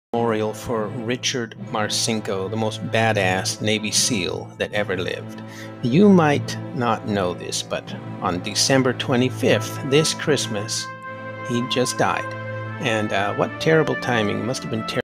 Memorial for Richard Marcinko, the most badass Navy SEAL that ever lived. You might not know this, but on December 25th, this Christmas, he just died. And what terrible timing. Must have been terrible.